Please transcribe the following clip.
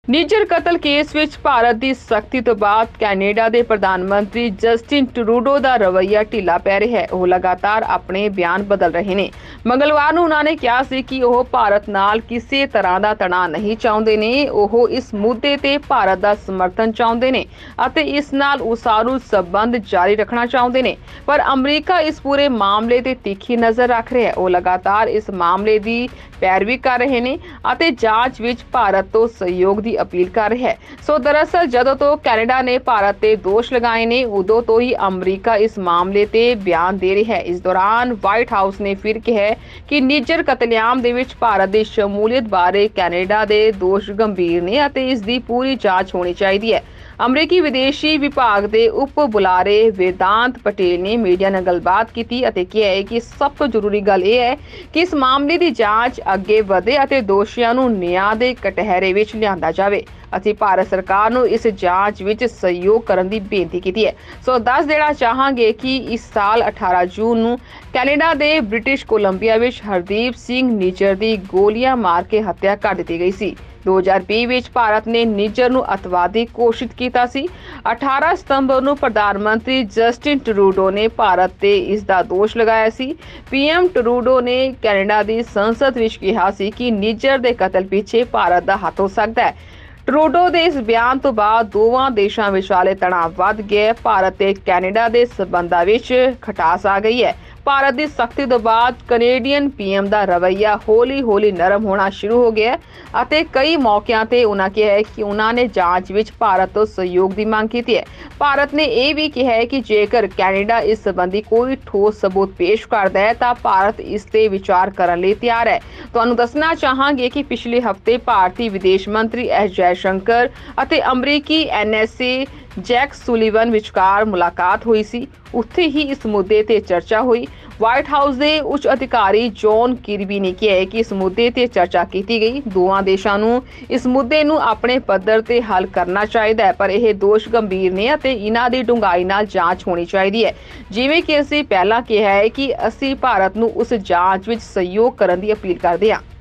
ਨਿੱਜਰ ਕਤਲ ਕੇਸ ਵਿੱਚ ਭਾਰਤ ਦੀ ਸਖਤੀ ਤੋਂ ਬਾਅਦ ਕੈਨੇਡਾ ਦੇ ਪ੍ਰਧਾਨ ਮੰਤਰੀ ਜਸਟਿਨ ਟਰੂਡੋ ਦਾ ਰਵੱਈਆ ਢਿੱਲਾ ਪੈ ਰਿਹਾ ਹੈ। ਉਹ ਲਗਾਤਾਰ ਆਪਣੇ ਬਿਆਨ ਬਦਲ ਰਹੇ ਨੇ। ਮੰਗਲਵਾਰ ਨੂੰ ਉਹਨਾਂ ਨੇ ਕਿਹਾ ਸੀ ਕਿ ਉਹ ਭਾਰਤ ਨਾਲ ਕਿਸੇ ਤਰ੍ਹਾਂ ਦਾ ਤਣਾਅ ਨਹੀਂ ਚਾਹੁੰਦੇ ਨੇ। ਉਹ ਇਸ ਮੁੱਦੇ ਤੇ ਭਾਰਤ ਦਾ ਸਮਰਥਨ ਚਾਹੁੰਦੇ ਨੇ ਅਤੇ ਇਸ ਨਾਲ ਉਸਾਰੂ ਸਬੰਧ ਜਾਰੀ ਰੱਖਣਾ ਚਾਹੁੰਦੇ ਨੇ। ਪਰ ਅਮਰੀਕਾ ਇਸ ਪੂਰੇ ਮਾਮਲੇ ਤੇ ਤਿੱਖੀ ਨਜ਼ਰ ਰੱਖ ਰਿਹਾ ਹੈ। ਉਹ ਲਗਾਤਾਰ ਇਸ ਮਾਮਲੇ ਦੀ ਪੈਰਵੀ ਕਰ ਰਹੇ ਨੇ ਅਤੇ ਜਾਂਚ ਵਿੱਚ ਭਾਰਤ ਤੋਂ ਸਹਿਯੋਗ ਦੀ अपील कर रहा है। सो दरअसल जदों तो कैनेडा ने भारत ते दोष लगाए ने उदों तो ही अमरीका इस मामले ते बयान दे रहा है। इस दौरान व्हाइट हाउस ने फिर कहा कि निजर कतलेआम दे विच भारत की शमूलियत बारे कैनेडा के दोष गंभीर ने अते इस दी पूरी जांच होनी चाहिए है। अमरीकी विदेशी विभाग के उप बुलारे वेदांत पटेल ने मीडिया नाल गलबात की अते कहा है कि सब तो जरूरी गल यह है कि इस मामले की जांच अगे वधे अते दोषियों नूं न्याय दे कटहरे विच लिआंदा जावे। ਅਸੀਂ ਭਾਰਤ ਸਰਕਾਰ ਨੂੰ ਇਸ ਜਾਂਚ ਵਿੱਚ ਸਹਿਯੋਗ ਕਰਨ ਦੀ ਬੇਨਤੀ ਕੀਤੀ ਹੈ। ਸੋ ਦੱਸ ਦੇਣਾ ਚਾਹਾਂਗੇ ਕਿ ਇਸ ਸਾਲ 18 ਜੂਨ ਨੂੰ ਕੈਨੇਡਾ ਦੇ ਬ੍ਰਿਟਿਸ਼ ਕੋਲੰਬੀਆ ਵਿੱਚ ਹਰਦੀਪ ਸਿੰਘ ਨਿੱਜਰ ਦੀ ਗੋਲੀਆਂ ਮਾਰ ਕੇ ਹੱਤਿਆ ਕਰ ਦਿੱਤੀ ਗਈ ਸੀ। 2020 ਵਿੱਚ ਭਾਰਤ ਨੇ ਨਿੱਜਰ ਨੂੰ ਅਤਵਾਦੀ ਘੋਸ਼ਿਤ ਕੀਤਾ ਸੀ। 18 ਸਤੰਬਰ ਨੂੰ ਪ੍ਰਧਾਨ ਮੰਤਰੀ ਜਸਟਿਨ ਟਰੂਡੋ ਨੇ ਭਾਰਤ ਤੇ ਇਸ ਦਾ ਦੋਸ਼ ਲਗਾਇਆ ਸੀ। ਪੀਐਮ ਟਰੂਡੋ ਨੇ ਕੈਨੇਡਾ ਦੀ ਸੰਸਦ ਵਿੱਚ ਕਿਹਾ ਸੀ ਕਿ ਨਿੱਜਰ ਦੇ ਕਤਲ ਪਿੱਛੇ ਭਾਰਤ ਦਾ ਹੱਥ ਹੋ ਸਕਦਾ ਹੈ। ਟਰੂਡੋ ਦੇ ਇਸ ਬਿਆਨ ਤੋਂ ਬਾਅਦ ਦੋਵਾਂ ਦੇਸ਼ਾਂ ਵਿਚਾਲੇ ਤਣਾਅ ਵੱਧ ਗਿਆ। ਭਾਰਤ ਤੇ ਕੈਨੇਡਾ ਦੇ ਸਬੰਧਾਂ ਵਿੱਚ ਖਟਾਸ ਆ ਗਈ ਹੈ। ਭਾਰਤ ਦੀ ਸਖਤੀ ਤੋਂ ਬਾਅਦ ਕੈਨੇਡੀਅਨ ਪੀਐਮ ਦਾ ਰਵੱਈਆ ਹੌਲੀ-ਹੌਲੀ ਨਰਮ ਹੋਣਾ ਸ਼ੁਰੂ ਹੋ ਗਿਆ ਅਤੇ ਕਈ ਮੌਕਿਆਂ ਤੇ ਉਹਨਾਂ ਕਿਹਾ ਹੈ ਕਿ ਉਹਨਾਂ ਨੇ ਜਾਂਚ ਵਿੱਚ ਭਾਰਤ ਤੋਂ ਸਹਿਯੋਗ ਦੀ ਮੰਗ ਕੀਤੀ ਹੈ। ਭਾਰਤ ਨੇ ਇਹ ਵੀ ਕਿਹਾ ਹੈ ਕਿ ਜੇਕਰ ਕੈਨੇਡਾ ਇਸ ਸੰਬੰਧੀ ਕੋਈ ਠੋਸ ਸਬੂਤ ਪੇਸ਼ ਕਰਦਾ ਹੈ ਤਾਂ ਭਾਰਤ ਇਸ ਤੇ ਵਿਚਾਰ ਕਰਨ ਲਈ ਤਿਆਰ ਹੈ। ਤੁਹਾਨੂੰ ਦੱਸਣਾ ਚਾਹਾਂਗੇ ਕਿ ਪਿਛਲੇ ਹਫ਼ਤੇ ਭਾਰਤੀ ਵਿਦੇਸ਼ ਮੰਤਰੀ ਐਸ ਜੈਸ਼ੰਕਰ ਅਤੇ ਅਮਰੀਕੀ ਐਨਐਸਏ ਜੈਕ ਸੁਲੀਵਨ ਵਿਚਕਾਰ ਮੁਲਾਕਾਤ ਹੋਈ ਸੀ। ਉੱਥੇ ਹੀ ਇਸ ਮੁੱਦੇ ਤੇ ਚਰਚਾ ਹੋਈ। व्हाइट हाउस के उच्च अधिकारी जॉन किरबी ने कहा कि इस मुद्दे ते चर्चा की गई। दोवां देशां नूं इस मुद्दे नूं अपने पद्धर ते हल करना चाहिए पर यह दोष गंभीर ने अते इन्हां दी डूंघाई नाल जांच होनी चाहिए है। जिवें कि असीं पहलां कहा है कि असीं भारत नूं उस जांच विच सहयोग करन दी अपील करदे हां।